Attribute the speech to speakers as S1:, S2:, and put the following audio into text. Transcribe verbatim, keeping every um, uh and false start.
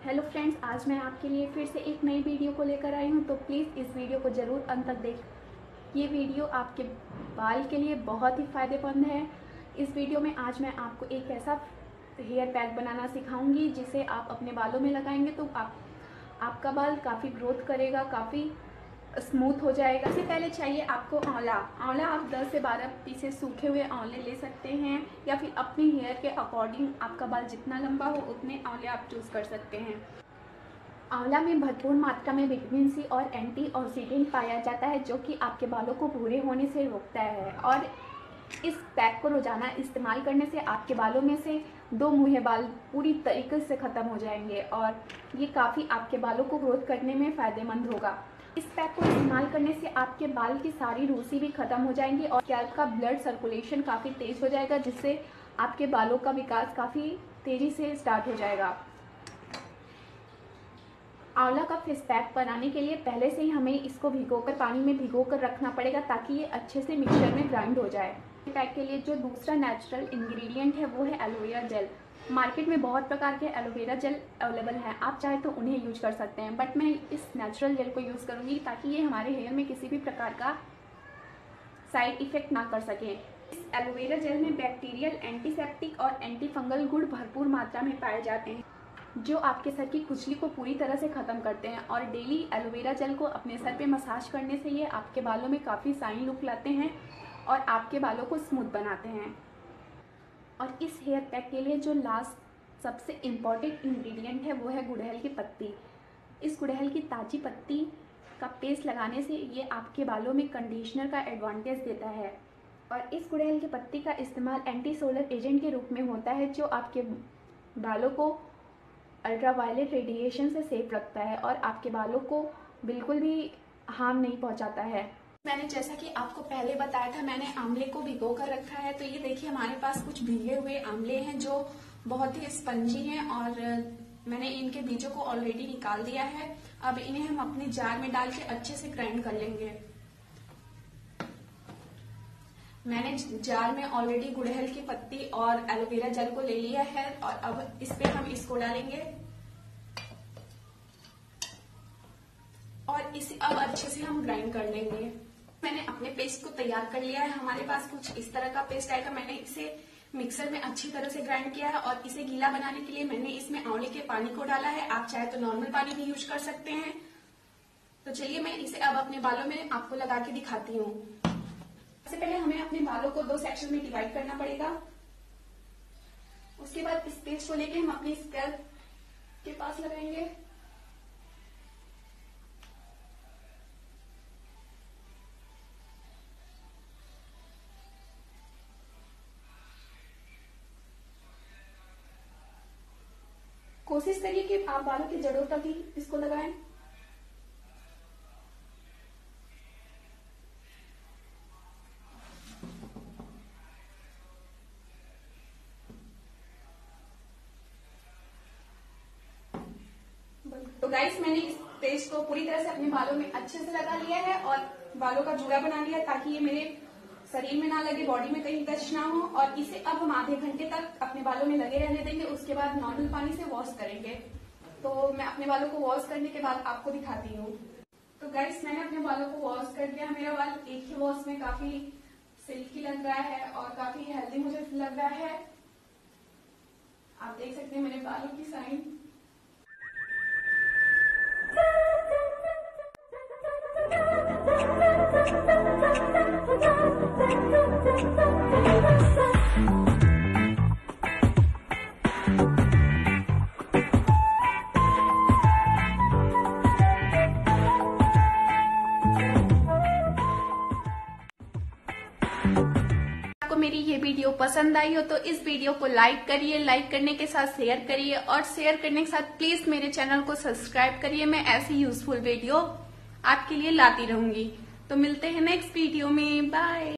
S1: Hello friends, आज मैं आपके लिए फिर से एक नई वीडियो को लेकर आई हूँ। तो प्लीज़ इस वीडियो को ज़रूर अंत तक देख। ये वीडियो आपके बाल के लिए बहुत ही फ़ायदेमंद है। इस वीडियो में आज मैं आपको एक ऐसा हेयर पैक बनाना सिखाऊंगी जिसे आप अपने बालों में लगाएंगे तो आप आपका बाल काफ़ी ग्रोथ करेगा, काफ़ी स्मूथ हो जाएगा। इससे पहले चाहिए आपको आंवला। आंवला आप दस से बारह पीसे सूखे हुए आंवले ले सकते हैं या फिर अपने हेयर के अकॉर्डिंग आपका बाल जितना लंबा हो उतने आंवले आप चूज़ कर सकते हैं। आंवला में भरपूर मात्रा में विटामिन सी और एंटीऑक्सीडेंट पाया जाता है जो कि आपके बालों को भूरे होने से रोकता है। और इस पैक को रोजाना इस्तेमाल करने से आपके बालों में से दो मुँहे बाल पूरी तरीके से ख़त्म हो जाएंगे और ये काफ़ी आपके बालों को ग्रोथ करने में फ़ायदेमंद होगा। इस पैक को इस्तेमाल करने से आपके बाल की सारी रूसी भी खत्म हो जाएंगी और स्कैल्प का ब्लड सर्कुलेशन काफ़ी तेज़ हो जाएगा, जिससे आपके बालों का विकास काफ़ी तेज़ी से स्टार्ट हो जाएगा। आंवला का फेस पैक बनाने के लिए पहले से ही हमें इसको भिगोकर पानी में भिगोकर रखना पड़ेगा ताकि ये अच्छे से मिक्सचर में ग्राइंड हो जाए। पैक के लिए जो दूसरा नेचुरल इंग्रेडिएंट है वो है एलोवेरा जेल। मार्केट में बहुत प्रकार के एलोवेरा जेल अवेलेबल हैं, आप चाहे तो उन्हें यूज कर सकते हैं, बट मैं इस नेचुरल जेल को यूज़ करूँगी ताकि ये हमारे हेयर में किसी भी प्रकार का साइड इफेक्ट ना कर सके। इस एलोवेरा जेल में बैक्टीरियल, एंटीसेप्टिक और एंटी फंगल गुण भरपूर मात्रा में पाए जाते हैं जो आपके सर की खुजली को पूरी तरह से ख़त्म करते हैं। और डेली एलोवेरा जेल को अपने सर पे मसाज करने से ये आपके बालों में काफ़ी शाइन लुक लाते हैं और आपके बालों को स्मूथ बनाते हैं। और इस हेयर पैक के लिए जो लास्ट सबसे इम्पॉर्टेंट इंग्रेडिएंट है वो है गुड़हल की पत्ती। इस गुड़हल की ताज़ी पत्ती का पेस्ट लगाने से ये आपके बालों में कंडीशनर का एडवांटेज देता है। और इस गुड़हल की पत्ती का इस्तेमाल एंटी सोलर एजेंट के रूप में होता है जो आपके बालों को अल्ट्रावायलेट रेडिएशन से सेफ रखता है और आपके बालों को बिल्कुल भी हार्म नहीं पहुंचाता है। मैंने जैसा कि आपको पहले बताया था, मैंने आंवले को भिगो कर रखा है। तो ये देखिए हमारे पास कुछ भीगे हुए आंवले हैं जो बहुत ही स्पंजी हैं और मैंने इनके बीजों को ऑलरेडी निकाल दिया है। अब इन्हें हम अपने जार में डाल के अच्छे से ग्राइंड कर लेंगे। मैंने जार में ऑलरेडी गुड़हल की पत्ती और एलोवेरा जेल को ले लिया है और अब इस पे हम इसको डालेंगे और इसे अब अच्छे से हम ग्राइंड कर लेंगे। मैंने अपने पेस्ट को तैयार कर लिया है। हमारे पास कुछ इस तरह का पेस्ट आएगा। मैंने इसे मिक्सर में अच्छी तरह से ग्राइंड किया है और इसे गीला बनाने के लिए मैंने इसमें आंवले के पानी को डाला है। आप चाहे तो नॉर्मल पानी भी यूज कर सकते हैं। तो चलिए मैं इसे अब अपने बालों में आपको लगा के दिखाती हूँ। सबसे पहले हमें अपने बालों को दो सेक्शन में डिवाइड करना पड़ेगा। उसके बाद इस पेस्ट को लेके हम अपने स्कैल्प के पास लगाएंगे। कोशिश करिए कि आप बालों की जड़ों तक ही इसको लगाएं। तो गाइस, मैंने इस पेस्ट को पूरी तरह से अपने बालों में अच्छे से लगा लिया है और बालों का जूड़ा बना लिया ताकि ये मेरे शरीर में ना लगे, बॉडी में कहीं टच ना हो। और इसे अब हम आधे घंटे तक अपने बालों में लगे रहने देंगे। उसके बाद नॉर्मल पानी से वॉश करेंगे। तो मैं अपने बालों को वॉश करने के बाद आपको दिखाती हूँ। तो गाइस, मैंने अपने बालों को वॉश कर दिया। मेरा बाल एक ही वॉश में काफी सिल्की लग रहा है और काफी हेल्दी मुझे लग रहा है। आप देख सकते हैं मेरे बालों की शाइन। आपको मेरी ये वीडियो पसंद आई हो तो इस वीडियो को लाइक करिए, लाइक करने के साथ शेयर करिए और शेयर करने के साथ प्लीज मेरे चैनल को सब्सक्राइब करिए। मैं ऐसी यूजफुल वीडियो आपके लिए लाती रहूंगी। तो मिलते हैं नेक्स्ट वीडियो में। बाय।